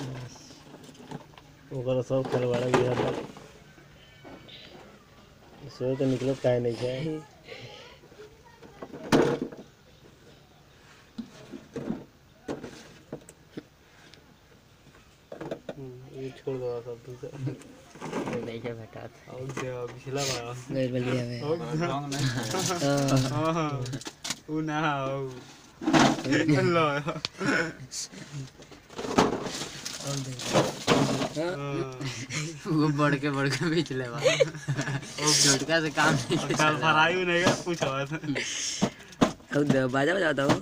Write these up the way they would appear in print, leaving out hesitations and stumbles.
ओकर सब खलवाड़ा गिरा था सो तो निकलो काहे नहीं है ये छोड़ दो सब दूसरा नहीं क्या बेटा और दे पिछला बार नहीं बलिया में हां हां वो ना अल्लाह वो बढ़ के बेच ले बा वो झटका से काम नहीं कल फराई नहीं का कुछ बात अब बाजा बजाता हो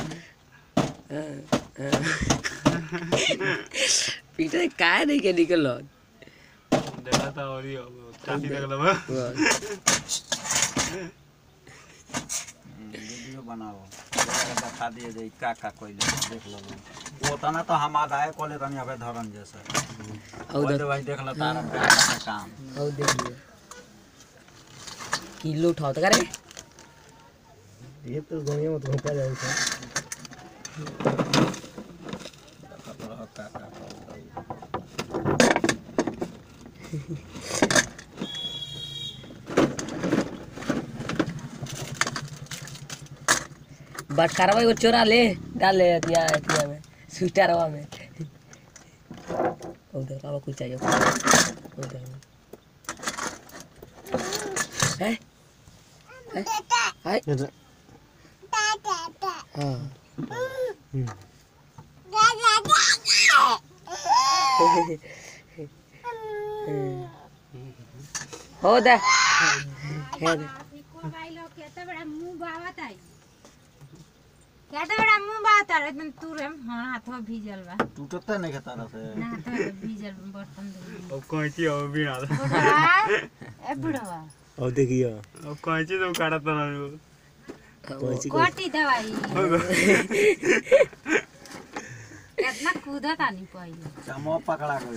पीछे काय नहीं के निकल देखा था और ये काफी लगला बा वीडियो बनाओ बता दिए जे का कोई देख लो वो तना तो हमारा है कोले तनी अबे धरन जैसे और भाई देख लो तारा का काम और देख लियो किलो उठाओ तो करे ये तो दुनिया में धोखा जाए था बटकारवा को चोरा ले डाल ले यहाँ में स्वीटरवा में उधर बाबा कुछ चाहिए उधर है हाय हाँ हो दे केटा बड़ा मुंह बात आ एकदम तुरम हां हाथवा भीजल बा टूटता नहीं खाता ना से ना तो भीजल बर्तन अब कैंची हो भी ना ए बुढ़वा अब देखियो अब कैंची तो काटत ना कोटी दवाई कितना कूदत आनी पहिले चमो पकड़ा गई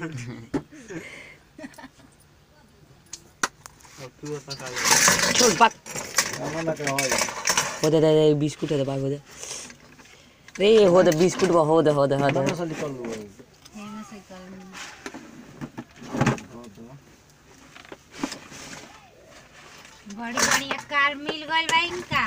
अब तू ऐसा खा ले छोड़ पक चमो ना के होय हो दे बिस्कुट है बाग हो दे रे हो दे बिस्कुट हो दे से निकल लो हे में से कल बड़ी बढ़िया कार मिल गइल बा इनका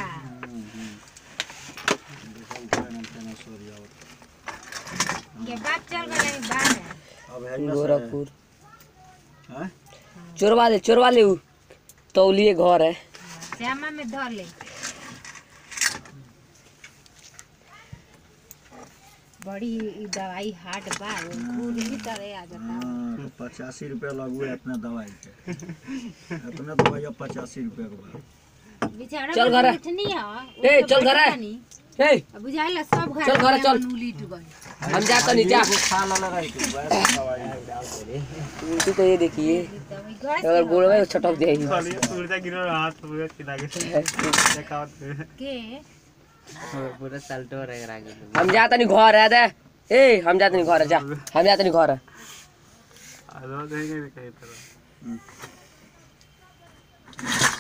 ये बात चल गई बाहर अब है गोरखपुर हैं चोरवा ले उ तौलिए घर है श्यामा में धर ले बड़ी दवाई हार्ड बा खून भी तरह आ जाता 85 रुपया लगू है अपने दवाई के अपने दवाई 85 रुपया के बा बेचारा चल घर उठनी है ए चल घर ए अब बुझाइला सब घर चल घर चल उलीट गई हम जाता नहीं जा खा ला रही तू बस दवाई डाल दे तू तो ये देखिए अगर गोड़ में छटक जाएगी सूरज गिरो हाथ पूरा खिला के देखावत के पूरा साल्टो रहेगा हम जाता नहीं घर है दे ए हम जाता नहीं घर है जा हम जाता नहीं घर है आलो देंगे कहीं तरह